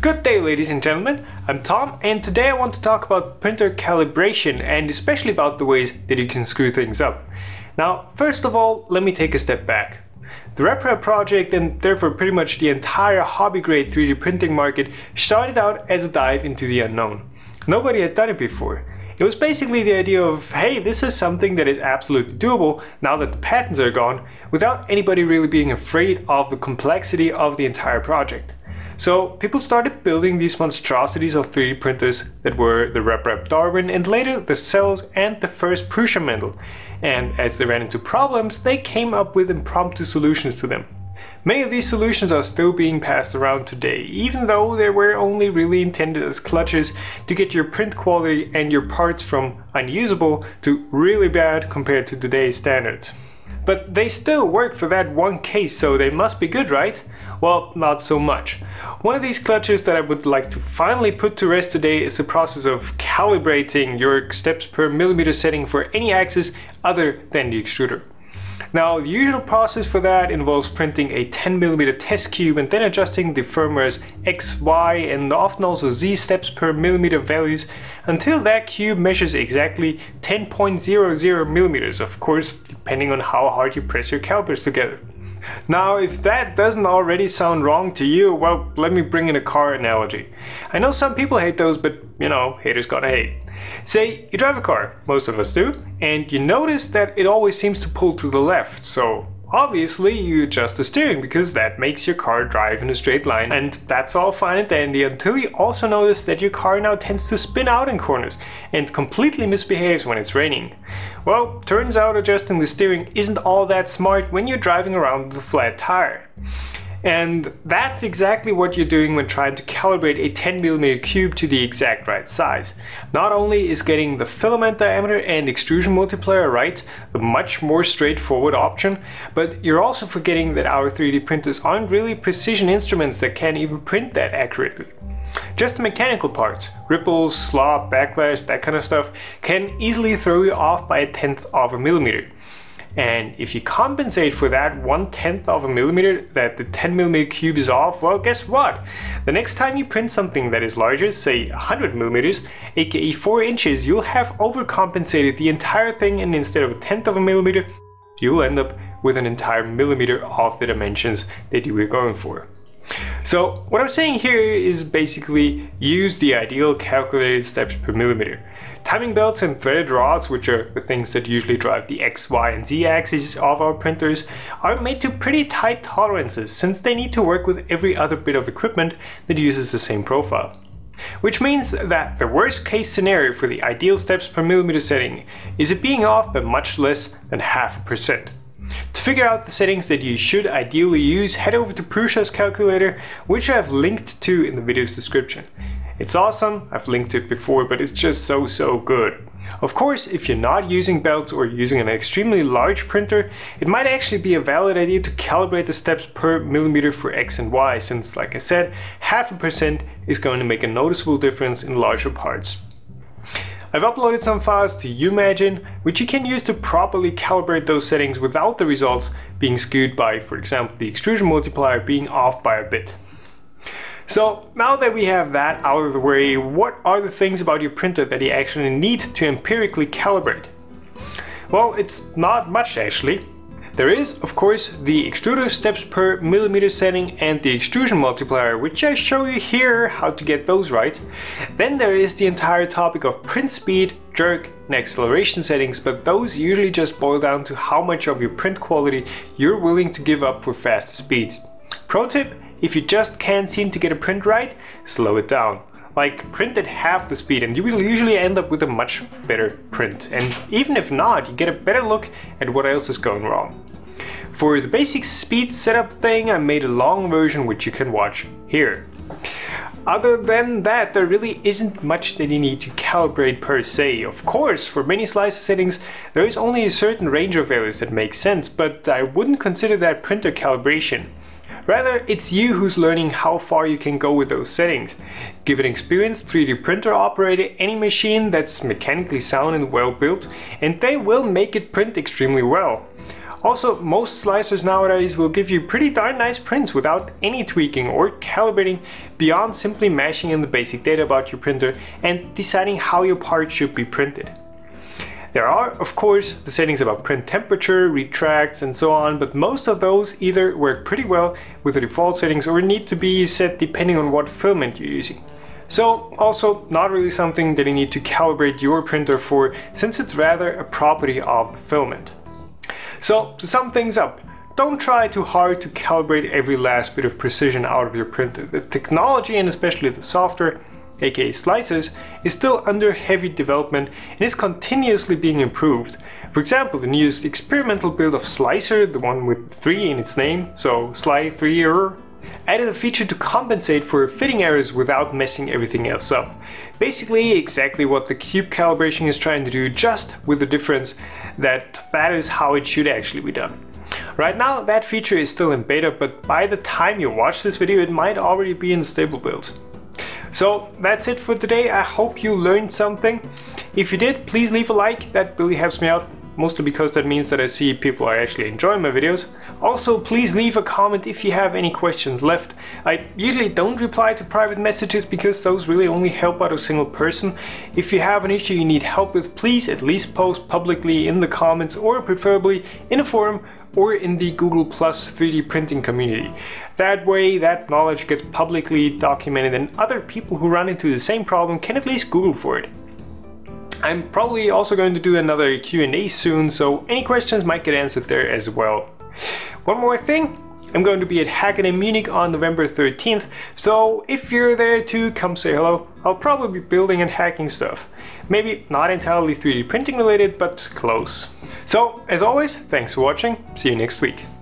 Good day, ladies and gentlemen. I'm Tom, and today I want to talk about printer calibration and especially about the ways that you can screw things up. Now, first of all, let me take a step back. The RepRap project, and therefore pretty much the entire hobby-grade 3D printing market, started out as a dive into the unknown. Nobody had done it before. It was basically the idea of, hey, this is something that is absolutely doable now that the patents are gone, without anybody really being afraid of the complexity of the entire project. So people started building these monstrosities of 3D printers that were the RepRap Darwin and later the cells and the first Prusa Mendel. And as they ran into problems, they came up with impromptu solutions to them. Many of these solutions are still being passed around today, even though they were only really intended as clutches to get your print quality and your parts from unusable to really bad compared to today's standards. But they still worked for that one case, so they must be good, right? Well, not so much. One of these clutches that I would like to finally put to rest today is the process of calibrating your steps per millimeter setting for any axis other than the extruder. Now, the usual process for that involves printing a 10mm test cube and then adjusting the firmware's X, Y, and often also Z steps per millimeter values until that cube measures exactly 10.00mm, of course, depending on how hard you press your calipers together. Now, if that doesn't already sound wrong to you, well, let me bring in a car analogy. I know some people hate those, but you know, haters gonna hate. Say you drive a car, most of us do, and you notice that it always seems to pull to the left, so obviously you adjust the steering because that makes your car drive in a straight line, and that's all fine and dandy until you also notice that your car now tends to spin out in corners and completely misbehaves when it's raining. Well, turns out adjusting the steering isn't all that smart when you're driving around with a flat tire. And that's exactly what you're doing when trying to calibrate a 10mm cube to the exact right size. Not only is getting the filament diameter and extrusion multiplier right the much more straightforward option, but you're also forgetting that our 3D printers aren't really precision instruments that can even print that accurately. Just the mechanical parts, ripples, slop, backlash, that kind of stuff, can easily throw you off by 1/10 of a millimeter. And if you compensate for that 1/10 of a millimeter that the 10mm cube is off, well, guess what? The next time you print something that is larger, say 100mm, aka 4 inches, you'll have overcompensated the entire thing, and instead of 1/10 of a millimeter, you'll end up with an entire millimeter off the dimensions that you were going for. So what I'm saying here is basically use the ideal calculated steps per millimeter. Timing belts and threaded rods, which are the things that usually drive the X, Y, and Z axes of our printers, are made to pretty tight tolerances since they need to work with every other bit of equipment that uses the same profile. Which means that the worst case scenario for the ideal steps per millimeter setting is it being off by much less than 0.5%. To figure out the settings that you should ideally use, head over to Prusa's calculator, which I have linked to in the video's description. It's awesome, I've linked it before, but it's just so good. Of course, if you're not using belts or using an extremely large printer, it might actually be a valid idea to calibrate the steps per millimeter for X and Y, since, like I said, 0.5% is going to make a noticeable difference in larger parts. I've uploaded some files to Umagine, which you can use to properly calibrate those settings without the results being skewed by, for example, the extrusion multiplier being off by a bit. So now that we have that out of the way, what are the things about your printer that you actually need to empirically calibrate? Well, it's not much actually. There is, of course, the extruder steps per millimeter setting and the extrusion multiplier, which I show you here how to get those right. Then there is the entire topic of print speed, jerk, and acceleration settings, but those usually just boil down to how much of your print quality you're willing to give up for faster speeds. Pro tip: if you just can't seem to get a print right, slow it down. Like, print at half the speed and you will usually end up with a much better print. And even if not, you get a better look at what else is going wrong. For the basic speed setup thing, I made a long version which you can watch here. Other than that, there really isn't much that you need to calibrate per se. Of course, for many slicer settings, there is only a certain range of values that make sense, but I wouldn't consider that printer calibration. Rather, it's you who's learning how far you can go with those settings. Give an experienced 3D printer operator any machine that's mechanically sound and well built, and they will make it print extremely well. Also, most slicers nowadays will give you pretty darn nice prints without any tweaking or calibrating beyond simply mashing in the basic data about your printer and deciding how your part should be printed. There are, of course, the settings about print temperature, retracts, and so on, but most of those either work pretty well with the default settings or need to be set depending on what filament you're using. So, also not really something that you need to calibrate your printer for, since it's rather a property of the filament. So, to sum things up, don't try too hard to calibrate every last bit of precision out of your printer. The technology, and especially the software, aka slicers, is still under heavy development and is continuously being improved. For example, the newest experimental build of Slicer, the one with 3 in its name, so Sli3er, added a feature to compensate for fitting errors without messing everything else up. Basically exactly what the cube calibration is trying to do, just with the difference that that is how it should actually be done. Right now that feature is still in beta, but by the time you watch this video it might already be in the stable build. So that's it for today. I hope you learned something. If you did, please leave a like, that really helps me out, mostly because that means that I see people are actually enjoying my videos. Also, please leave a comment if you have any questions left. I usually don't reply to private messages because those really only help out a single person. If you have an issue you need help with, please at least post publicly in the comments, or preferably in a forum or in the Google Plus 3D printing community. That way that knowledge gets publicly documented and other people who run into the same problem can at least Google for it. I'm probably also going to do another Q&A soon, so any questions might get answered there as well. One more thing, I'm going to be at Hackett in Munich on November 13th, so if you're there too, come say hello. I'll probably be building and hacking stuff. Maybe not entirely 3D printing related, but close. So, as always, thanks for watching, see you next week.